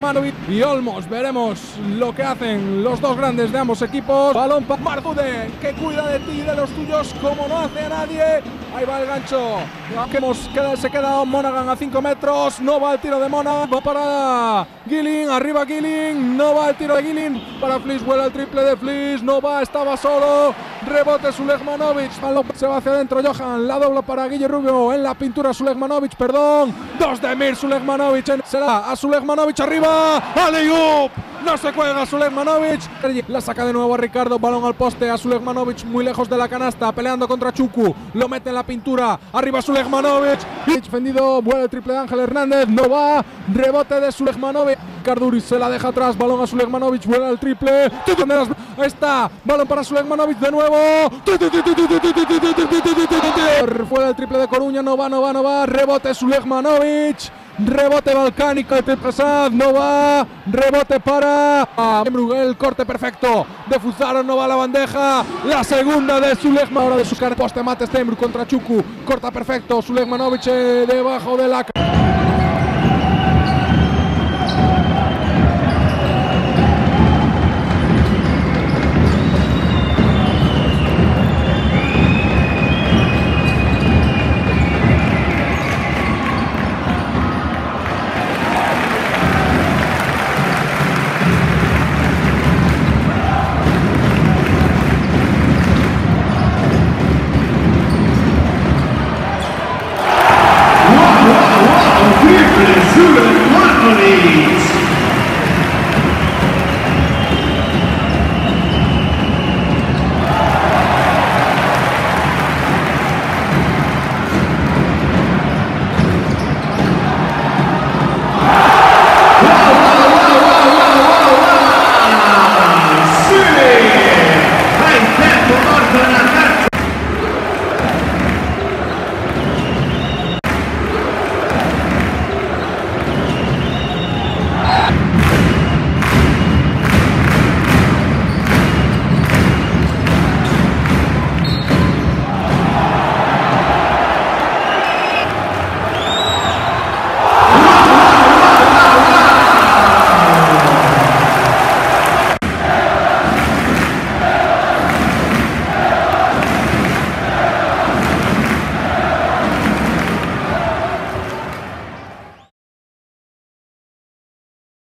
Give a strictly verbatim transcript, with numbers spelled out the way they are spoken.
Manovic y Olmos. Veremos lo que hacen los dos grandes de ambos equipos. Balón para Marzude, que cuida de ti y de los tuyos como no hace a nadie. Ahí va el gancho. Se queda Monaghan a cinco metros. No va el tiro de Monaghan. Va para Gilling. Arriba Gilling. No va el tiro de Gilling. Para Fliss. Vuela el triple de Fliss. No va. Estaba solo. Rebote Sulegmanovic. Se va hacia adentro Johan. La dobla para Guille Rubio. En la pintura Sulegmanovic. Perdón. Dos de Mir Sulegmanovic. Será a Sulegmanovic arriba. Alley-oop. No se cuelga Sulegmanovic. La saca de nuevo a Ricardo. Balón al poste a Sulegmanovic muy lejos de la canasta. Peleando contra Chuku. Lo mete en la pintura. Arriba Sulegmanovic. Defendido. Vuelve el triple de Ángel Hernández. No va. Rebote de Sulegmanovic. Carduri se la deja atrás. Balón a Sulegmanovic. Vuelve el triple. Ahí está. Balón para Sulegmanovic de nuevo. Fuera el triple de Coruña. No va, no va, no va. Rebote Sulegmanovic. Rebote balcánico de Prasad, no va. Rebote para el corte perfecto de Fuzaro, no va a la bandeja. La segunda de Sulegmanovic. Ahora de su cara poste mate Steinbrück contra Chuku. Corta perfecto. Sulegmanovic eh, debajo de la